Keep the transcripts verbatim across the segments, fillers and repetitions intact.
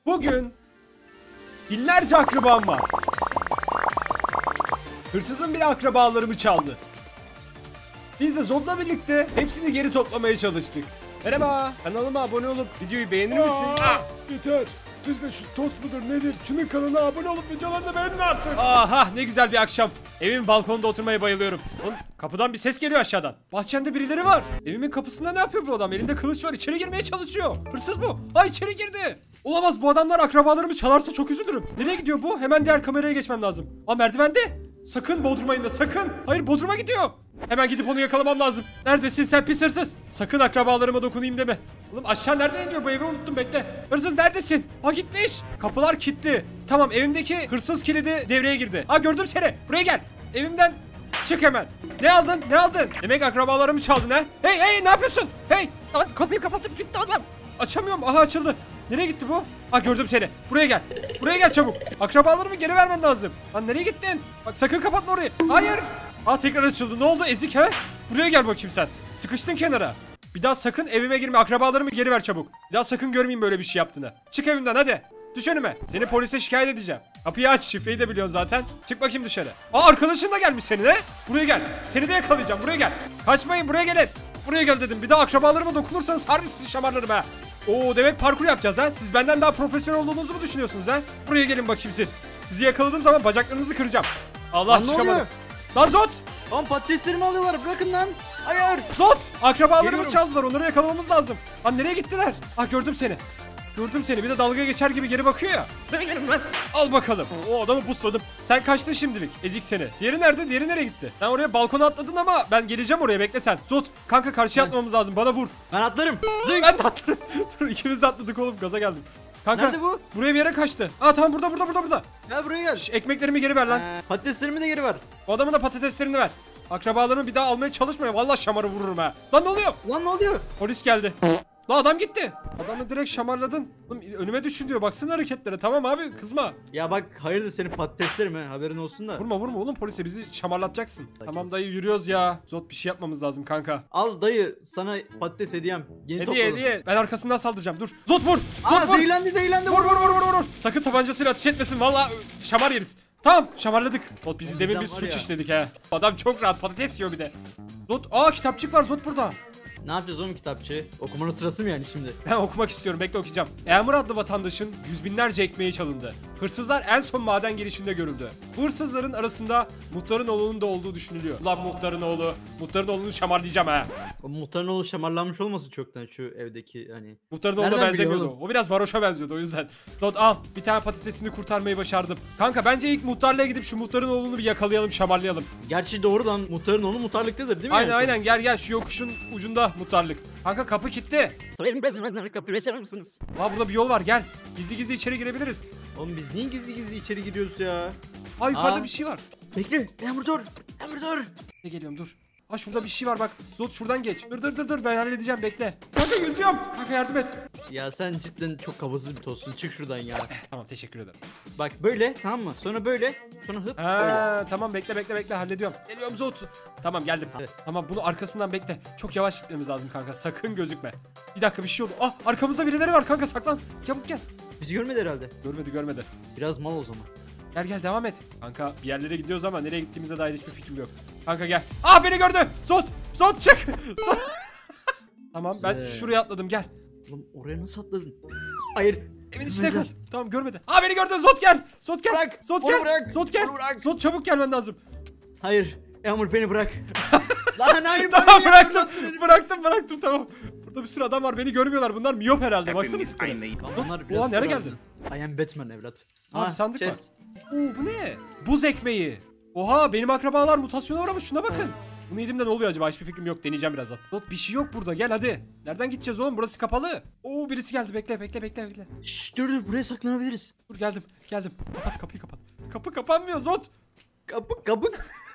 Bugün binlerce akrabam var. Hırsızın biri akrabalarımı çaldı. Biz de Zod'la birlikte hepsini geri toplamaya çalıştık. Merhaba, kanalıma abone olup videoyu beğenir misin? Aa, yeter. Siz de şu tost mudur nedir? Şunun kanalına abone olup videolarını beğenin artık. Aha, ne güzel bir akşam. Evimin balkonunda oturmaya bayılıyorum. Oğlum, kapıdan bir ses geliyor aşağıdan. Bahçemde birileri var. Evimin kapısında ne yapıyor bu adam? Elinde kılıç var, içeri girmeye çalışıyor. Hırsız bu. Ha, içeri girdi. Olamaz, bu adamlar akrabalarımı çalarsa çok üzülürüm. Nereye gidiyor bu? Hemen diğer kameraya geçmem lazım. Aa, merdivende. Sakın Bodrum'a inme, sakın. Hayır, Bodrum'a gidiyor. Hemen gidip onu yakalamam lazım. Neredesin sen pis hırsız? Sakın akrabalarıma dokunayım deme. Oğlum aşağı nereden iniyor bu, evi unuttum, bekle. Hırsız neredesin? Ha, gitmiş. Kapılar kilitli. Tamam, evimdeki hırsız kilidi devreye girdi. Ha, gördüm seni. Buraya gel. Evimden çık hemen. Ne aldın? Ne aldın? Demek akrabalarımı çaldın ha? Hey hey, ne yapıyorsun? Hey. Lan, kapıyı kapatıp gitti adam. Açamıyorum. Aha, açıldı. Nereye gitti bu? Ha, gördüm seni. Buraya gel. Buraya gel çabuk. Akrabalarımı geri vermen lazım. Lan nereye gittin? Bak, sakın kapatma orayı. Hayır. Aa, tekrar açıldı. Ne oldu ezik ha? Buraya gel bakayım sen. Sıkıştın kenara. Bir daha sakın evime girme. Akrabalarımı geri ver çabuk. Bir daha sakın görmeyeyim böyle bir şey yaptığını. Çık evimden hadi. Düş önüme. Seni polise şikayet edeceğim. Kapıyı aç. Şifreyi de biliyorsun zaten. Çık bakayım dışarı. Aa, arkadaşın da gelmiş senin he? Buraya gel. Seni de yakalayacağım. Buraya gel. Kaçmayın, buraya gelin. Buraya gel dedim. Bir daha akrabalarıma dokunursanız harbi sizi şamarlarım ha. Oo, demek parkur yapacağız ha. Siz benden daha profesyonel olduğunuzu mu düşünüyorsunuz ha? Buraya gelin bakayım siz. Sizi yakaladığım zaman bacaklarınızı kıracağım. Allah, Lan ne çıkamadım. oluyor? Lan Zot! Lan patateslerimi alıyorlar, bırakın lan. Hayır. Zot! Akrabalarımı Geliyorum. çaldılar, onları yakalamamız lazım. Lan nereye gittiler? Ah, gördüm seni. Gördüm seni, bir de dalga geçer gibi geri bakıyor ya. Al bakalım. O adamı busladım. Sen kaçtın şimdilik. Ezik seni. Diğeri nerede? Diğeri nereye gitti? Sen oraya balkona atladın ama ben geleceğim oraya, bekle sen. Zot, kanka karşıya atmamız lazım, bana vur. Ben atlarım. Ben de atlarım. Dur, ikimiz de atladık oğlum, gaza geldim. Kanka, Nerede bu? buraya bir yere kaçtı. Aa, tamam, burada burada burada burada. Gel buraya gel. Şş, ekmeklerimi geri ver lan. Ee, patateslerimi de geri ver. O adamın da patateslerini ver. Akrabalarımı bir daha almaya çalışmayın. Vallahi şamarı vururum ha. Lan ne oluyor? Lan ne oluyor? Polis geldi. Lan adam gitti. Adamı direkt şamarladın. Oğlum, önüme düşün diyor. Baksana hareketlere. Tamam abi, kızma. Ya bak, hayırdır senin patateslerim he, haberin olsun da. Vurma vurma oğlum, polise bizi şamarlatacaksın. Tamam dayı, yürüyoruz ya. Zot, bir şey yapmamız lazım kanka. Al dayı, sana patates hediyem. Yeni Hediye topladım. hediye. Ben arkasından saldıracağım. Dur. Zot vur. Zot Aa, vur. zehirlendi zehirlendi. Vur vur vur vur vur. Sakın tabancasıyla ateş etmesin. Vallahi şamar yeriz. Tamam, şamarladık. Zot, bizi demin bir Bizden var suç ya. işledik ha. Adam çok rahat patates yiyor bir de. Zot, aa, kitapçık var Zot burada. Ne yapacağız oğlum kitapçı? Okumanın sırası mı yani şimdi? Ben okumak istiyorum, bekle okuyacağım. Emir adlı vatandaşın yüz binlerce ekmeği çalındı. Hırsızlar en son maden girişinde görüldü. Bu hırsızların arasında muhtarın oğlunun da olduğu düşünülüyor. Ulan muhtarın oğlu, muhtarın oğlunu şamarlayacağım ha. O muhtarın oğlu şamarlanmış olmasın çoktan şu evdeki hani. Muhtarın oğluna Nereden benzemiyordu. biliyor O biraz varoşa benziyordu, o yüzden. Not al, bir tane patatesini kurtarmayı başardım. Kanka, bence ilk muhtarlığa gidip şu muhtarın oğlunu bir yakalayalım, şamarlayalım. Gerçi doğru lan, muhtarın oğlu muhtarlıktadır değil mi? Aynen yani? aynen, gel gel, şu yokuşun ucunda muhtarlık. Kanka, kapı kilitli. Sayın bezmenler, kapıyı açar mısınız? Aa, burada bir yol var, gel. Gizli gizli içeri girebiliriz. Oğlum biz niye gizli gizli içeri giriyoruz ya? Aa, yukarıda Aa. bir şey var. Bekle, Emre dur. Emre dur. Ne geliyorum, dur. Aa, şurada bir şey var bak. Zot, şuradan geç. Dur dur dur dur, ben halledeceğim, bekle. Kanka, yüzüyorum. Kanka, yardım et. Ya sen cidden çok kafasız bir tostsun. Çık şuradan ya. Tamam, teşekkür ederim. Bak böyle, tamam mı? Sonra böyle, sonra hıp böyle. Ha, tamam, bekle bekle bekle, hallediyorum. Geliyorum Zot. Tamam, geldim. Evet. Tamam, bunu arkasından bekle. Çok yavaş gitmemiz lazım kanka. Sakın gözükme. Bir dakika, bir şey oldu. Ah, arkamızda birileri var kanka, saklan. Çabuk gel. Bizi görmedi herhalde. Görmedi görmedi. Biraz mal o zaman. Gel gel, devam et. Kanka, bir yerlere gidiyoruz ama nereye gittiğimize dair hiçbir fikrim yok. Kanka gel. Ah, beni gördü. Zot. Zot, çık. Zot. Tamam, ben Güzel. şuraya atladım, gel. Oğlum oraya nasıl atladın? Hayır. Evin içine Görmediler. kal. Tamam, görmedi. Aa, beni gördü. Zot gel. Zot gel. Bırak, Zot onu gel. bırak, Zot gel. onu bırak. Zot, çabuk gelmen lazım. Hayır. Emre beni bırak. Lan hayır. Tamam, bana niye bıraktım. fırlattın? Bıraktım bıraktım tamam. Burada bir sürü adam var, beni görmüyorlar. Bunlar miyop herhalde. Baksana tiplere. Lan bunlar Oha, biraz nereye fırlattı. geldin? I am Batman evlat. Abi, Ha, sandık var. chest. Oo, bu ne? Buz ekmeği. Oha, benim akrabalar mutasyona uğramış, şuna bakın. Bunu yediğimde ne oluyor acaba? Hiçbir fikrim yok, deneyeceğim birazdan. Zot, bir şey yok burada, gel hadi. Nereden gideceğiz oğlum, burası kapalı. Oo, birisi geldi, bekle bekle bekle bekle. Şşş dur dur, buraya saklanabiliriz. Dur, geldim geldim. Kapat kapıyı, kapat. Kapı kapanmıyor Zot. Kapı kapı.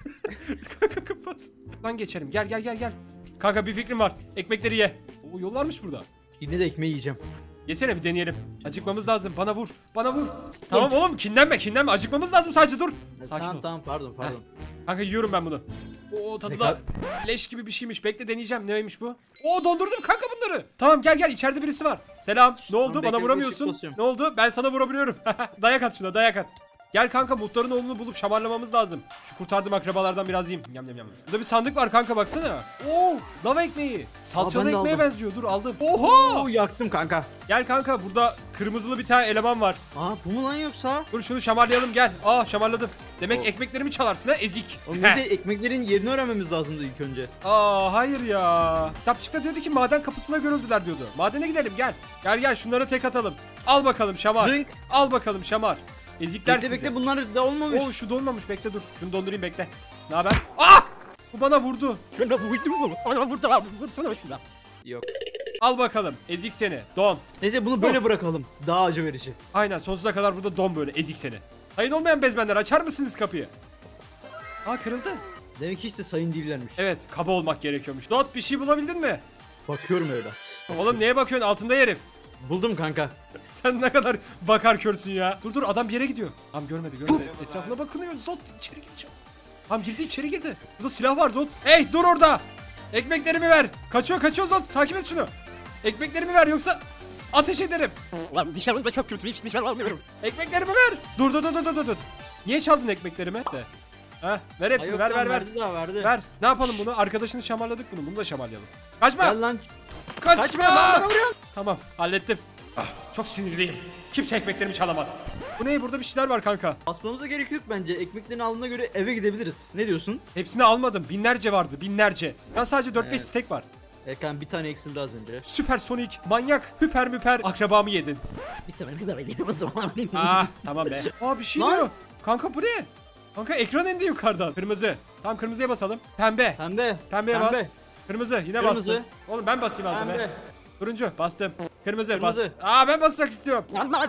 Kanka, kapat. Lan geçelim, gel gel gel gel. Kanka, bir fikrim var, ekmekleri ye. Oo, yol varmış burada. Yine de ekmeği yiyeceğim. Yesene, bir deneyelim. Acıkmamız lazım, bana vur, bana vur. Tamam oğlum, kinlenme kinlenme, acıkmamız lazım sadece, dur. Sakin tamam ol. tamam, pardon pardon. Kanka, yiyorum ben bunu. Oo tadı Ne da kadar- leş gibi bir şeymiş. Bekle deneyeceğim. Neymiş bu? Oo dondurdum kanka bunları. Tamam gel gel içeride birisi var. Selam. Ne oldu? Tamam, Bana bekle, vuramıyorsun. ışık basıyorum. Ne oldu? Ben sana vurabiliyorum. Dayak at şuna dayak at. Gel kanka muhtarın oğlunu bulup şamarlamamız lazım. Şu kurtardığım akrabalardan biraz yiyeyim. Yam yam yam. Burada bir sandık var kanka baksana. Oo lava ekmeği. Salçalı ben de ekmeğe aldım. benziyor. Dur aldım. Oha! Oo, yaktım kanka. Gel kanka burada kırmızılı bir tane eleman var. Aa bu mu lan yoksa? Dur şunu şamarlayalım gel. Aa şamarladım. Demek O- ekmeklerimi çalarsın ha ezik. Oğlum bir de ekmeklerin yerini öğrenmemiz lazımdı ilk önce. Aa hayır ya. Kitapçıkta diyordu ki maden kapısında görüldüler diyordu. Madene gidelim gel. Gel gel şunlara tek atalım. Al bakalım şamar. Zınk. Al bakalım şamar. Ezikler Bekle sizi. bekle bunlar da olmamış. Oo şu donmamış bekle dur. Şunu dondurayım bekle. Ne haber? Ah! Bu bana vurdu. Şuna vurdum mu? Bana vurdu abi. Vursana şuna. Yok. Al bakalım. Ezik seni. Don. Neyse bunu böyle bırakalım. Daha acı verici. Aynen sonsuza kadar burada don böyle ezik seni. Sayın olmayan bezmenler açar mısınız kapıyı? Aa kırıldı. Demek ki işte sayın değillermiş. Evet kaba olmak gerekiyormuş. Dot bir şey bulabildin mi? Bakıyorum evlat. Oğlum neye bakıyorsun altında herif? Buldum kanka. Sen ne kadar bakar körsün ya. Dur dur adam bir yere gidiyor. Tamam görmedi görmedi. Etrafına bakınıyor. Zot içeri gireceğim. Tamam girdi içeri girdi. Burada silah var Zot. Hey dur orada. Ekmeklerimi ver. Kaçıyor kaçıyor Zot. Takip et şunu. Ekmeklerimi ver yoksa ateş ederim. Lan dışarıda çok kötü. Hiç dışarı almıyorum. Ekmeklerimi ver. Dur dur dur dur dur dur. Niye çaldın ekmeklerimi? De. Ha, ver hepsini ver ver ver. Verdi daha verdi. Ver. Ne yapalım bunu? Arkadaşını şamarladık bunu. Bunu da şamarlayalım. Kaçma. Gel lan. Kaçma. Kaçma lan bana vuruyorsun. Tamam hallettim. Ah, çok sinirliyim. Kimse ekmeklerimi çalamaz. Bu ne? Burada bir şeyler var kanka. Basmamıza gerek yok bence. Ekmeklerin aldığına göre eve gidebiliriz. Ne diyorsun? Hepsini almadım. Binlerce vardı. Binlerce. Ben sadece dört beş Evet. steak var. Erkan bir tane eksildi az önce. Süpersonik, manyak, hüper müper akrabamı yedin. Bir tane kadar edelim o zaman. Ah tamam be. Aa bir şey Lan. diyor. Kanka bu ne? Kanka ekran indi yukarıdan. Kırmızı. Tamam kırmızıya basalım. Pembe. Pembe. Pembeye Pembe. bas. Kırmızı yine Kırmızı. bastım. Oğlum ben basayım altına. Pembe. Turuncu bastım. Kırmızı, Kırmızı. bas. Aa ben basmak istiyorum.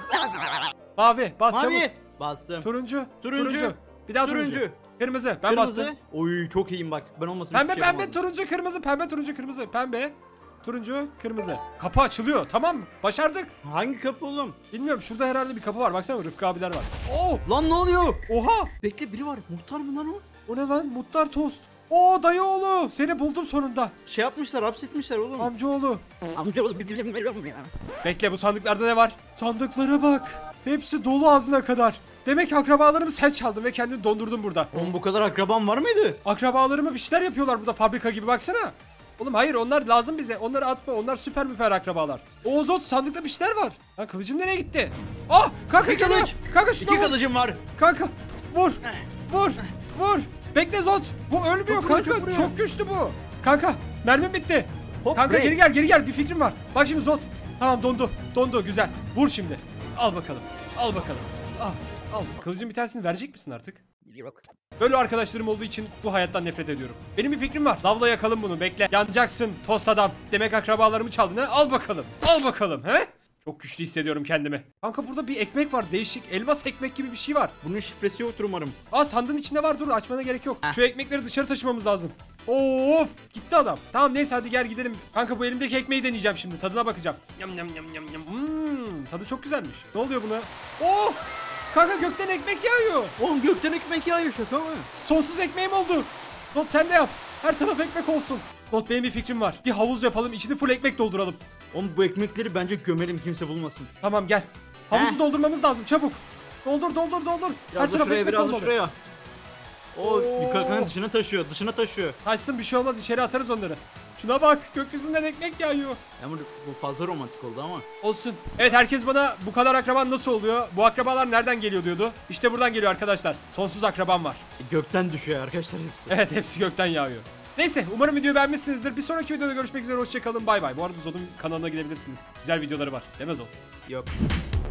Mavi bas çabuk. Mavi. Bastım. Turuncu. Turuncu. Turuncu. Bir daha turuncu. Turuncu. Kırmızı. Ben Kırmızı. bastım. Oy çok iyiyim bak. Ben olmasın. Pembe hiçbir şey pembe yapamadım. turuncu kırmızı pembe turuncu kırmızı pembe. Turuncu kırmızı. Kapı açılıyor tamam mı? Başardık. Hangi kapı oğlum? Bilmiyorum şurada herhalde bir kapı var. Baksana Rıfkı abiler var. Oo! Lan ne oluyor? Oha! Bekle biri var. Muhtar mı lan o? O ne lan? Mutlar tost. Oo dayıoğlu. Seni buldum sonunda. Şey yapmışlar, hapsetmişler oğlum. Amcaoğlu. Amcaoğlu bir dilim veriyorum ya. Bekle bu sandıklarda ne var? Sandıklara bak. Hepsi dolu ağzına kadar. Demek ki akrabalarımı sen çaldın ve kendini dondurdun burada. Oğlum bu kadar akraban var mıydı? Akrabalarımı bir şeyler yapıyorlar burada fabrika gibi baksana. Oğlum hayır onlar lazım bize. Onları atma. Onlar süper müper akrabalar. Oğuzot sandıkta bir şeyler var. Lan kılıcım nereye gitti? Ah kanka İki geliyor. kılıç. Kanka şuna İki vur. kılıcım var. Kanka vur. Vur. Vur. Bekle Zot. Bu ölmüyor Çok vuruyor, kanka. çok Çok, vuruyor. güçlü bu. Kanka mermim bitti. Hop, kanka break. geri gel geri gel. Bir fikrim var. Bak şimdi Zot. Tamam dondu. Dondu güzel. Vur şimdi. Al bakalım. Al bakalım. Al. Al. Kılıcın bir tanesini verecek misin artık? Yok. Böyle arkadaşlarım olduğu için bu hayattan nefret ediyorum. Benim bir fikrim var. Lavla yakalım bunu bekle. Yanacaksın tost adam. Demek akrabalarımı çaldın ha? Al bakalım. Al bakalım he? Çok güçlü hissediyorum kendimi. Kanka burada bir ekmek var değişik. Elmas ekmek gibi bir şey var. Bunun şifresi yoktur umarım. Aa sandığın içinde var dur açmana gerek yok. Şu ekmekleri dışarı taşımamız lazım. Of gitti adam. Tamam neyse hadi gel gidelim. Kanka bu elimdeki ekmeği deneyeceğim şimdi. Tadına bakacağım. Yam yam yam yam yam. Hmm, tadı çok güzelmiş. Ne oluyor buna? Oh! Kanka gökten ekmek yağıyor. Oğlum gökten ekmek yağıyor şaka mı? Sonsuz ekmeğim oldu. Not sen de yap. Her taraf ekmek olsun. Not benim bir fikrim var. Bir havuz yapalım içini full ekmek dolduralım. Oğlum bu ekmekleri bence gömelim kimse bulmasın. Tamam gel. Havuzu Heh. doldurmamız lazım çabuk. Doldur doldur doldur. Biraz da şuraya biraz da olmalı. şuraya. O Oo. yukarı dışına taşıyor dışına taşıyor. Taşsın bir şey olmaz içeri atarız onları. Şuna bak gökyüzünden ekmek yağıyor. Ama bu fazla romantik oldu ama. Olsun. Evet herkes bana bu kadar akraban nasıl oluyor? Bu akrabalar nereden geliyor diyordu. İşte buradan geliyor arkadaşlar. Sonsuz akrabam var. E, gökten düşüyor arkadaşlar hepsi. Evet hepsi gökten yağıyor. Neyse umarım videoyu beğenmişsinizdir. Bir sonraki videoda görüşmek üzere hoşçakalın. Bay bay. Bu arada Zod'un kanalına gidebilirsiniz. Güzel videoları var. Değil mi Zod? Yok.